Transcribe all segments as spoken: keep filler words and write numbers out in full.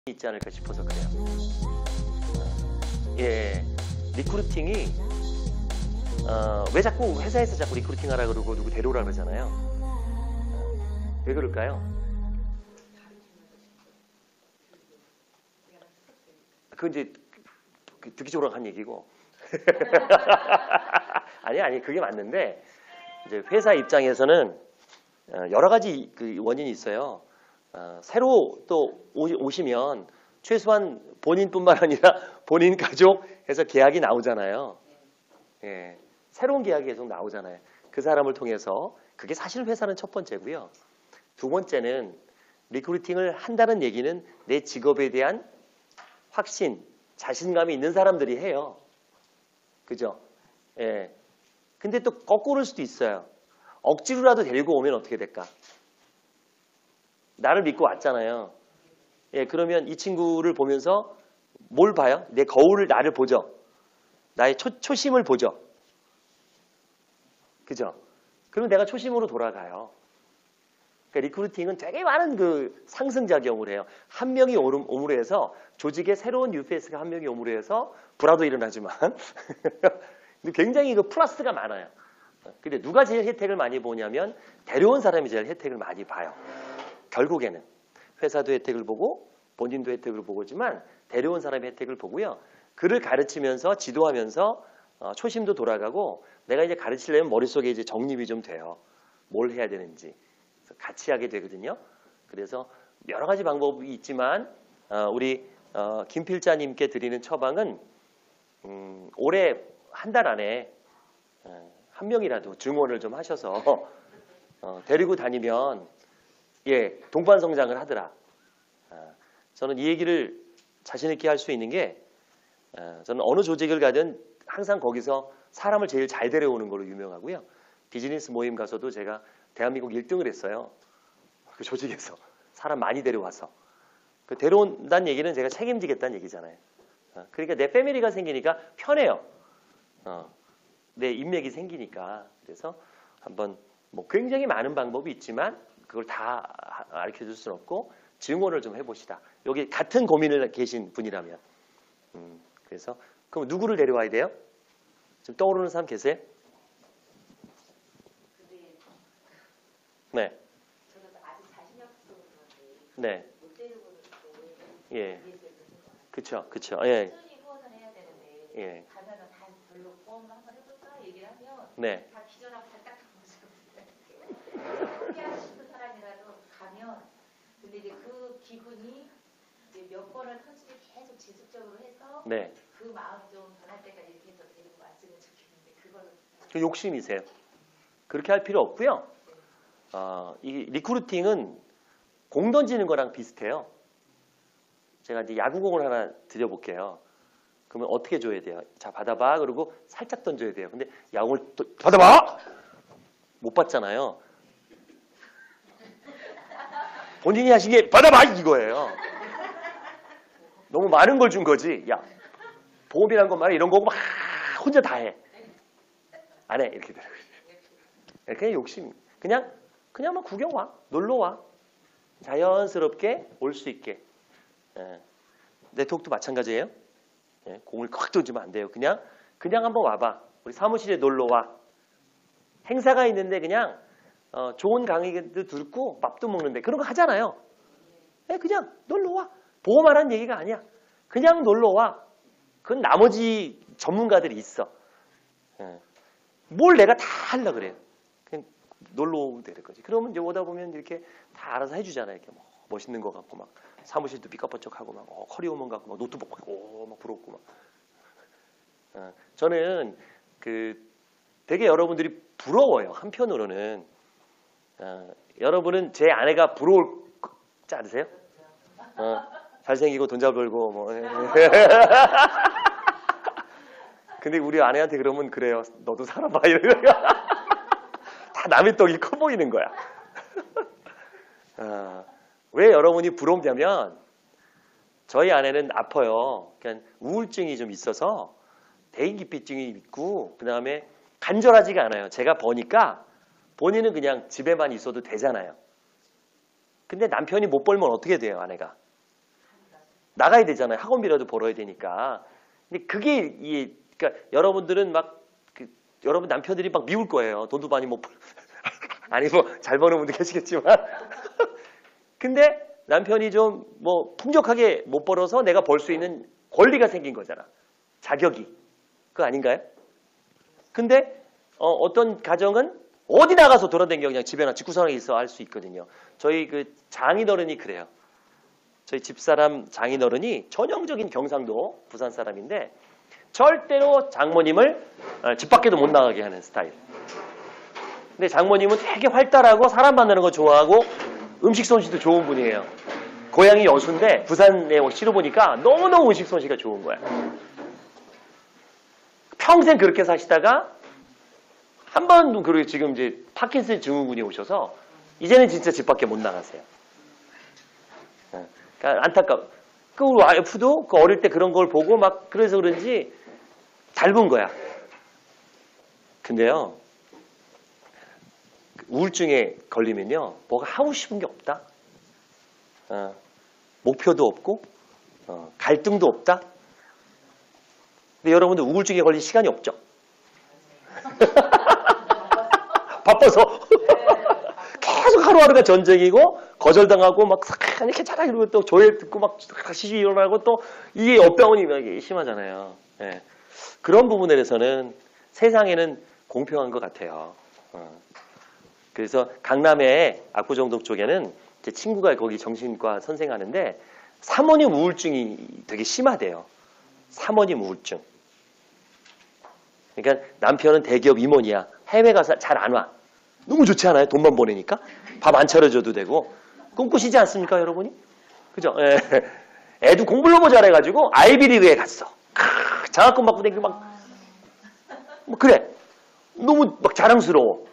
있지 않을까 싶어서 그래요. 예, 리크루팅이 어, 왜 자꾸 회사에서 자꾸 리크루팅 하라 그러고 누구 데려오라 그러잖아요. 어, 왜 그럴까요? 그건 이제 듣기 좋으라고 한 얘기고. 아니 아니 그게 맞는데 이제 회사 입장에서는 여러 가지 그 원인이 있어요. 어, 새로 또 오시면 최소한 본인뿐만 아니라 본인 가족에서 계약이 나오잖아요. 예, 새로운 계약이 계속 나오잖아요. 그 사람을 통해서 그게 사실 회사는 첫 번째고요. 두 번째는 리크루팅을 한다는 얘기는 내 직업에 대한 확신, 자신감이 있는 사람들이 해요. 그죠? 예. 근데 또 거꾸로일 수도 있어요. 억지로라도 데리고 오면 어떻게 될까? 나를 믿고 왔잖아요. 예, 그러면 이 친구를 보면서 뭘 봐요? 내 거울을 나를 보죠. 나의 초, 초심을 보죠. 그죠? 그러면 내가 초심으로 돌아가요. 그러니까 리크루팅은 되게 많은 그 상승작용을 해요. 한 명이 오므로 해서 조직에 새로운 유피에스가 한 명이 오므로 해서 불화도 일어나지만 굉장히 그 플러스가 많아요. 근데 누가 제일 혜택을 많이 보냐면 데려온 사람이 제일 혜택을 많이 봐요. 결국에는 회사도 혜택을 보고 본인도 혜택을 보고지만 데려온 사람의 혜택을 보고요. 그를 가르치면서 지도하면서 어, 초심도 돌아가고 내가 이제 가르치려면 머릿속에 이제 정립이 좀 돼요. 뭘 해야 되는지. 그래서 같이 하게 되거든요. 그래서 여러 가지 방법이 있지만 어, 우리 어, 김 필자님께 드리는 처방은 음, 올해 한 달 안에 어, 한 명이라도 증원을 좀 하셔서 어, 데리고 다니면 예, 동반 성장을 하더라. 어, 저는 이 얘기를 자신 있게 할 수 있는 게 어, 저는 어느 조직을 가든 항상 거기서 사람을 제일 잘 데려오는 걸로 유명하고요. 비즈니스 모임 가서도 제가 대한민국 일 등을 했어요. 그 조직에서 사람 많이 데려와서. 그 데려온다는 얘기는 제가 책임지겠다는 얘기잖아요. 어, 그러니까 내 패밀리가 생기니까 편해요. 어, 내 인맥이 생기니까. 그래서 한번 뭐 굉장히 많은 방법이 있지만 그걸 다 가르쳐줄 수는 없고 증언을 좀 해봅시다. 여기 같은 고민을 계신 분이라면. 음, 그래서 그럼 누구를 데려와야 돼요? 지금 떠오르는 사람 계세요? 네. 저는 아직 자신이 없어서 그런데 네. 못 데리고는 또 예. 그쵸, 그쵸. 예. 꾸준히 후원을 해야 되는데 예. 가면은 다 별로 후원을 한번 해볼까 얘기를 하면 네. 다 기절하고 다 딱딱하고 포기하고 싶은 사람이라도 가면 근데 이제 그 기분이 이제 몇 번을 컨셉을 계속 지속적으로 해서 네. 그 마음이 좀 변할 때까지 이렇게 해서 데리고 왔으면 좋겠는데 그거는 그 욕심이세요. 그렇게 할 필요 없고요. 어, 이 리크루팅은 공 던지는 거랑 비슷해요. 제가 이제 야구공을 하나 드려볼게요. 그러면 어떻게 줘야 돼요? 자, 받아봐. 그리고 살짝 던져야 돼요. 근데 야구를 또 받아봐! 못 받잖아요. 본인이 하신 게 받아봐! 이거예요. 너무 많은 걸 준 거지. 야, 보험이란 건 말이야. 이런 거고 막 혼자 다 해. 안 해. 이렇게 되는 거죠. 그냥 욕심. 그냥, 그냥 막 구경 와. 놀러 와. 자연스럽게 올 수 있게. 예. 네트워크도 마찬가지예요. 예. 공을 콱 던지면 안 돼요. 그냥, 그냥 한번 와봐. 우리 사무실에 놀러 와. 행사가 있는데 그냥 어, 좋은 강의도 듣고 밥도 먹는데 그런 거 하잖아요. 예, 그냥 놀러 와. 보험하라는 얘기가 아니야. 그냥 놀러 와. 그건 나머지 전문가들이 있어. 예. 뭘 내가 다 하려고 그래요. 그냥 놀러 오면 되는 거지. 그러면 이제 오다 보면 이렇게 다 알아서 해주잖아요. 이렇게 뭐 멋있는 거 같고 막 사무실도 삐까뻔쩍하고 막 어, 커리어먼 같고 막 노트북 갖고 막 부럽고 막. 어, 저는 그 되게 여러분들이 부러워요. 한편으로는 어, 여러분은 제 아내가 부러울지 않으세요? 어, 잘생기고 돈 잘 벌고 뭐. 근데 우리 아내한테 그러면 그래요. 너도 살아봐 이러고 다 남의 떡이 커 보이는 거야. 어, 왜 여러분이 부럽냐면 저희 아내는 아파요. 그냥 우울증이 좀 있어서 대인기피증이 있고 그 다음에 간절하지가 않아요. 제가 보니까 본인은 그냥 집에만 있어도 되잖아요. 근데 남편이 못 벌면 어떻게 돼요, 아내가? 나가야 되잖아요. 학원비라도 벌어야 되니까. 근데 그게 이 그러니까 여러분들은 막 그, 여러분 남편들이 막 미울 거예요. 돈도 많이 못 벌. 아니 뭐 잘 버는 분도 계시겠지만. 근데 남편이 좀 뭐 풍족하게 못 벌어서 내가 벌 수 있는 권리가 생긴 거잖아. 자격이. 그거 아닌가요? 근데 어, 어떤 가정은 어디 나가서 돌아다니며 그냥 집에나 집구석에 있어 할 수 있거든요. 저희 그 장인어른이 그래요. 저희 집사람 장인어른이 전형적인 경상도 부산 사람인데 절대로 장모님을 어, 집 밖에도 못 나가게 하는 스타일. 근데 장모님은 되게 활달하고 사람 만나는 거 좋아하고 음식 솜씨도 좋은 분이에요. 고향이 여수인데 부산에 시로 보니까 너무너무 음식 솜씨가 좋은 거야. 평생 그렇게 사시다가 한 번도 그리고 지금 이제 파킨슨 증후군이 오셔서 이제는 진짜 집 밖에 못 나가세요. 그러니까 안타까워. 그 와이프도 그 어릴 때 그런 걸 보고 막 그래서 그런지 닮은 거야. 근데요, 우울증에 걸리면요, 뭐가 하고 싶은 게 없다. 어, 목표도 없고, 어, 갈등도 없다. 근데 여러분들 우울증에 걸릴 시간이 없죠? 바빠서. 계속 하루하루가 전쟁이고, 거절당하고, 막, 이렇게 차가 이러고 또 조회 듣고 막 다시 일어나고 또, 이게 업다운이 심하잖아요. 예. 그런 부분에 대해서는 세상에는 공평한 것 같아요. 어. 그래서 강남의 압구정동 쪽에는 제 친구가 거기 정신과 선생하는데 사모님 우울증이 되게 심하대요. 사모님 우울증. 그러니까 남편은 대기업 임원이야. 해외 가서 잘 안 와. 너무 좋지 않아요? 돈만 보내니까? 밥 안 차려줘도 되고. 꿈꾸시지 않습니까, 여러분이? 그죠? 예. 애도 공부를 너무 잘해가지고 아이비리그에 갔어. 크, 장학금 받고 다니고 막. 뭐 그래. 너무 막 자랑스러워.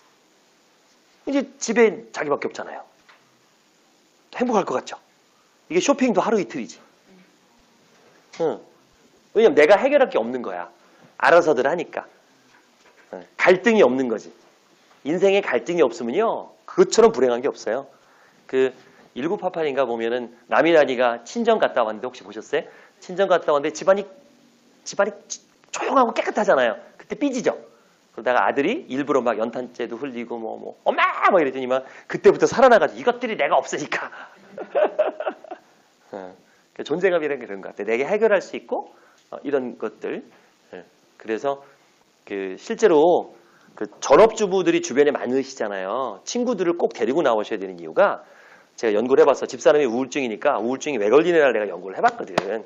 이제 집에 자기밖에 없잖아요. 행복할 것 같죠? 이게 쇼핑도 하루 이틀이지. 응. 왜냐면 내가 해결할 게 없는 거야. 알아서들 하니까. 응. 갈등이 없는 거지. 인생에 갈등이 없으면요. 그것처럼 불행한 게 없어요. 그 천구백팔십팔인가 보면은 남이란이가 친정 갔다 왔는데 혹시 보셨어요? 친정 갔다 왔는데 집안이 집안이 조용하고 깨끗하잖아요. 그때 삐지죠. 그러다가 아들이 일부러 막 연탄재도 흘리고 뭐, 뭐 엄마 막 이랬더니만 그때부터 살아나가지고 이것들이 내가 없으니까. 어, 존재감이라는 게 그런 것 같아. 내게 해결할 수 있고 어, 이런 것들. 예. 그래서 그 실제로 그 전업주부들이 주변에 많으시잖아요. 친구들을 꼭 데리고 나오셔야 되는 이유가 제가 연구를 해봤어. 집사람이 우울증이니까 우울증이 왜 걸리느냐를 내가 연구를 해봤거든.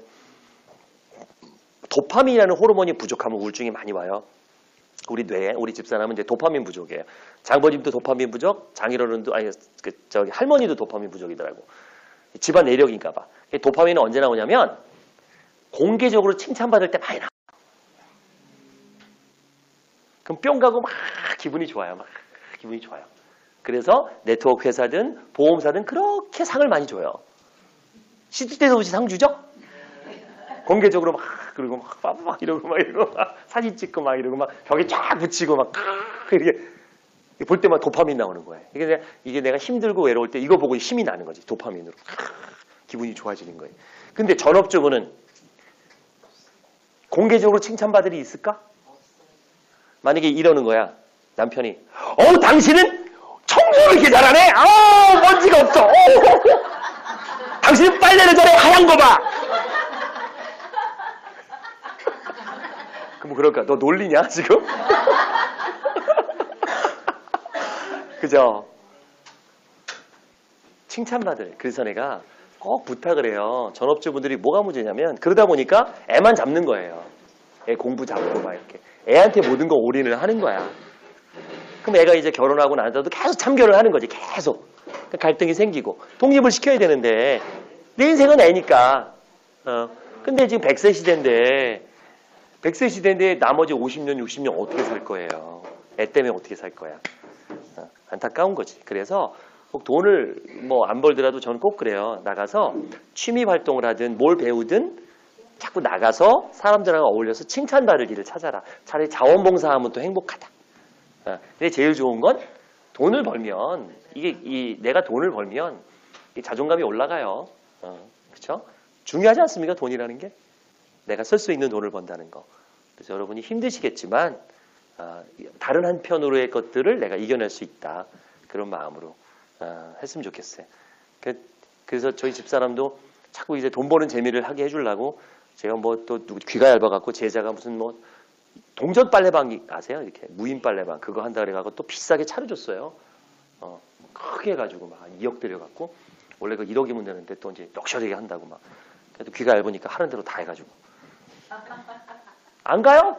도파민이라는 호르몬이 부족하면 우울증이 많이 와요. 우리 뇌에, 우리 집사람은 이제 도파민 부족이에요. 장모님도 도파민 부족, 장인어른도, 아니, 그, 저기, 할머니도 도파민 부족이더라고. 집안 내력인가 봐. 도파민은 언제 나오냐면, 공개적으로 칭찬받을 때 많이 나와. 그럼 뿅 가고 막 기분이 좋아요. 막 기분이 좋아요. 그래서 네트워크 회사든 보험사든 그렇게 상을 많이 줘요. 시도 때도 없이 상 주죠? 공개적으로 막 그러고 막, 막, 막 이러고 막 이러고 막 사진 찍고 막 이러고 막 벽에 쫙 붙이고 막 이렇게 볼 때만 도파민 나오는 거예요. 이게 내가, 이게 내가 힘들고 외로울 때 이거 보고 힘이 나는 거지. 도파민으로 기분이 좋아지는 거예요. 근데 전업주부는 공개적으로 칭찬받을 일이 있을까? 만약에 이러는 거야. 남편이 어 당신은 청소를 이렇게 잘하네. 아 먼지가 없어. 어. 당신은 빨래를 잘해. 하얀 거 봐. 그럼 그럴까? 너 놀리냐 지금? 그죠? 칭찬받을. 그래서 내가 꼭 부탁을 해요. 전업주분들이 뭐가 문제냐면 그러다 보니까 애만 잡는 거예요. 애 공부 잡고 막 이렇게. 애한테 모든 거 올인을 하는 거야. 그럼 애가 이제 결혼하고 나서도 계속 참견을 하는 거지. 계속. 갈등이 생기고. 독립을 시켜야 되는데 내 인생은 애니까. 어. 근데 지금 백 세 시대인데 백 세 시대인데 나머지 오십 년, 육십 년 어떻게 살 거예요? 애 때문에 어떻게 살 거야? 어. 안타까운 거지. 그래서 꼭 돈을 뭐 안 벌더라도 저는 꼭 그래요. 나가서 취미 활동을 하든 뭘 배우든 자꾸 나가서 사람들하고 어울려서 칭찬받을 일을 찾아라. 차라리 자원봉사하면 또 행복하다. 어, 근데 제일 좋은 건 돈을 벌면 이게 이 내가 돈을 벌면 이 자존감이 올라가요. 어, 그렇죠? 중요하지 않습니까? 돈이라는 게. 내가 쓸 수 있는 돈을 번다는 거. 그래서 여러분이 힘드시겠지만 아, 다른 한편으로의 것들을 내가 이겨낼 수 있다. 그런 마음으로 아, 했으면 좋겠어요. 그, 그래서 저희 집사람도 자꾸 이제 돈 버는 재미를 하게 해주려고 제가 뭐 또 귀가 얇아갖고 제자가 무슨 뭐 동전 빨래방 아세요? 이렇게 무인 빨래방 그거 한다 그래가지고 또 비싸게 차려줬어요. 어, 크게 해가지고 막 이억 들여갖고 원래 그 일억이면 되는데 또 이제 럭셔리하게 한다고 막. 그래도 귀가 얇으니까 하는 대로 다 해가지고. 안 가요?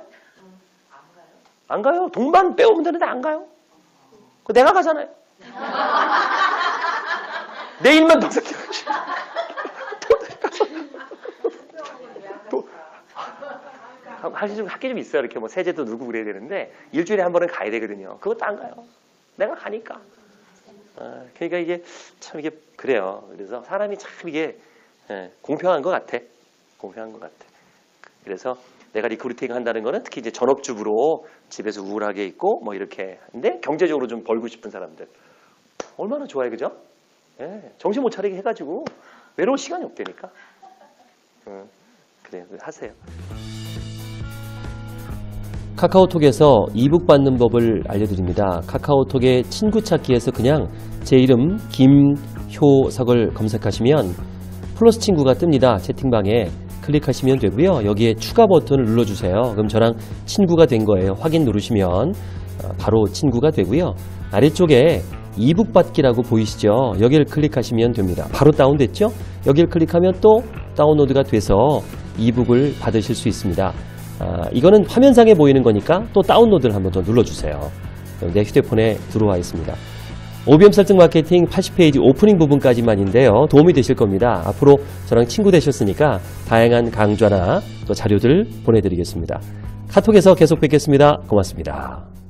안 가요. 돈만 빼오면 되는데 안 가요. 그 내가 가잖아요. 내 일만 평생 해가지고. 할수 좀 학기 좀 있어요. 이렇게 뭐 세제도 누르고 그래야 되는데 일주일에 한 번은 가야 되거든요. 그것도 안 가요. 내가 가니까. 아, 그러니까 이게 참 이게 그래요. 그래서 사람이 참 이게 예, 공평한 것 같아. 공평한 것 같아. 그래서 내가 리크루팅 한다는 거는 특히 이제 전업주부로 집에서 우울하게 있고 뭐 이렇게 근데 경제적으로 좀 벌고 싶은 사람들 얼마나 좋아요, 그죠? 예, 정신 못 차리게 해가지고 외로울 시간이 없다니까. 음, 그래요, 하세요. 카카오톡에서 이북 받는 법을 알려드립니다. 카카오톡의 친구 찾기에서 그냥 제 이름 김효석을 검색하시면 플러스 친구가 뜹니다. 채팅방에 클릭하시면 되고요. 여기에 추가 버튼을 눌러주세요. 그럼 저랑 친구가 된 거예요. 확인 누르시면 바로 친구가 되고요. 아래쪽에 이북 받기라고 보이시죠? 여기를 클릭하시면 됩니다. 바로 다운됐죠? 여기를 클릭하면 또 다운로드가 돼서 이북을 받으실 수 있습니다. 아, 이거는 화면상에 보이는 거니까 또 다운로드를 한번 더 눌러주세요. 내 휴대폰에 들어와 있습니다. 오비엠 설득 마케팅 팔십 페이지 오프닝 부분까지만인데요. 도움이 되실 겁니다. 앞으로 저랑 친구 되셨으니까 다양한 강좌나 또 자료들 보내드리겠습니다. 카톡에서 계속 뵙겠습니다. 고맙습니다.